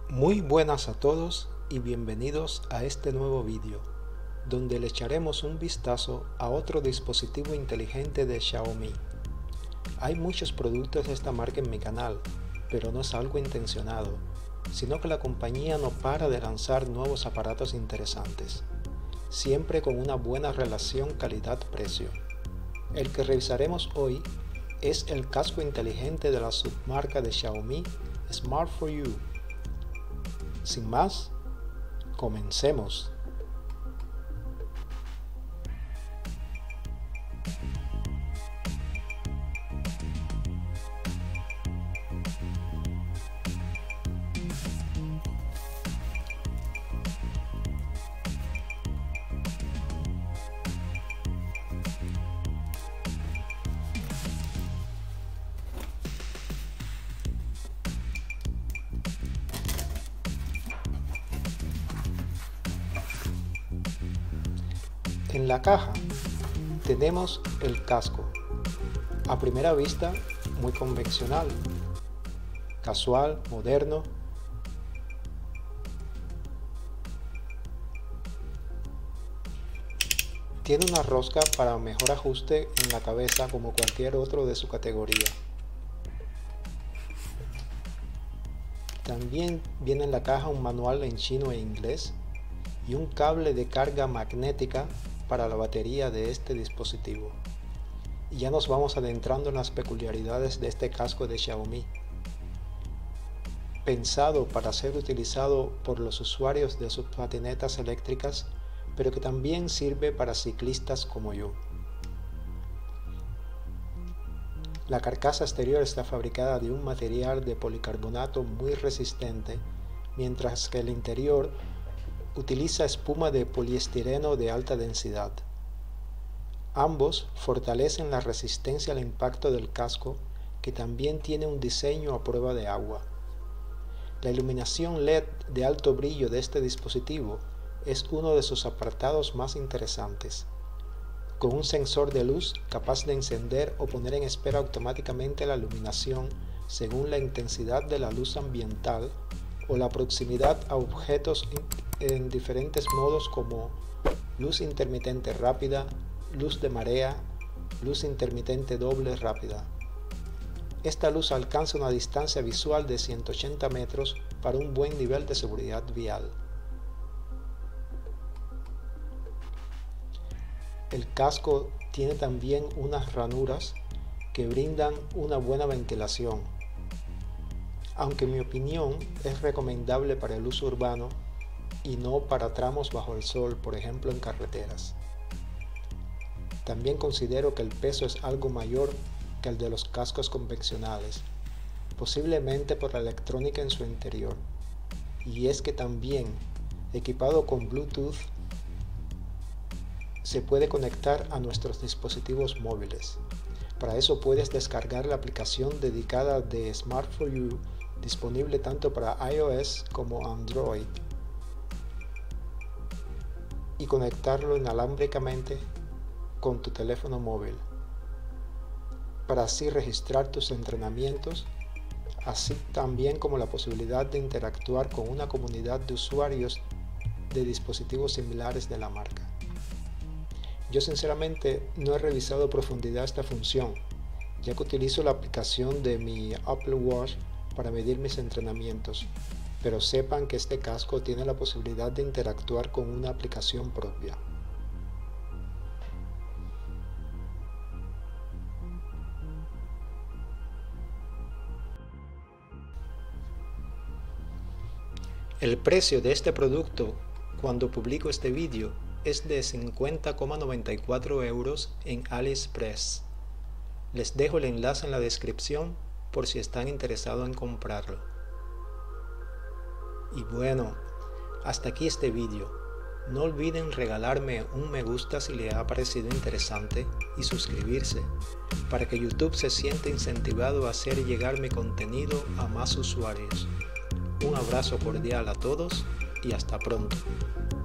Muy buenas a todos y bienvenidos a este nuevo vídeo, donde le echaremos un vistazo a otro dispositivo inteligente de Xiaomi. Hay muchos productos de esta marca en mi canal, pero no es algo intencionado, sino que la compañía no para de lanzar nuevos aparatos interesantes, siempre con una buena relación calidad-precio. El que revisaremos hoy es el casco inteligente de la submarca de Xiaomi Smart 4U. Sin más, comencemos. En la caja tenemos el casco, a primera vista muy convencional, casual, moderno. Tiene una rosca para mejor ajuste en la cabeza como cualquier otro de su categoría. También viene en la caja un manual en chino e inglés y un cable de carga magnética para la batería de este dispositivo. Y ya nos vamos adentrando en las peculiaridades de este casco de Xiaomi. Pensado para ser utilizado por los usuarios de sus patinetas eléctricas, pero que también sirve para ciclistas como yo. La carcasa exterior está fabricada de un material de policarbonato muy resistente, mientras que el interior utiliza espuma de poliestireno de alta densidad. Ambos fortalecen la resistencia al impacto del casco, que también tiene un diseño a prueba de agua. La iluminación LED de alto brillo de este dispositivo es uno de sus apartados más interesantes, con un sensor de luz capaz de encender o poner en espera automáticamente la iluminación según la intensidad de la luz ambiental o la proximidad a objetos en diferentes modos como luz intermitente rápida, luz de marea, luz intermitente doble rápida. Esta luz alcanza una distancia visual de 180 metros para un buen nivel de seguridad vial. El casco tiene también unas ranuras que brindan una buena ventilación, aunque en mi opinión es recomendable para el uso urbano y no para tramos bajo el sol, por ejemplo en carreteras. También considero que el peso es algo mayor que el de los cascos convencionales, posiblemente por la electrónica en su interior, y es que también, equipado con Bluetooth, se puede conectar a nuestros dispositivos móviles. Para eso puedes descargar la aplicación dedicada de Smart4U, disponible tanto para iOS como Android, y conectarlo inalámbricamente con tu teléfono móvil, para así registrar tus entrenamientos, así también como la posibilidad de interactuar con una comunidad de usuarios de dispositivos similares de la marca. Yo sinceramente no he revisado a profundidad esta función, ya que utilizo la aplicación de mi Apple Watch para medir mis entrenamientos, pero sepan que este casco tiene la posibilidad de interactuar con una aplicación propia. El precio de este producto cuando publico este vídeo es de 50,94 € en AliExpress. Les dejo el enlace en la descripción por si están interesados en comprarlo. Y bueno, hasta aquí este vídeo. No olviden regalarme un me gusta si les ha parecido interesante y suscribirse para que YouTube se sienta incentivado a hacer llegar mi contenido a más usuarios. Un abrazo cordial a todos y hasta pronto.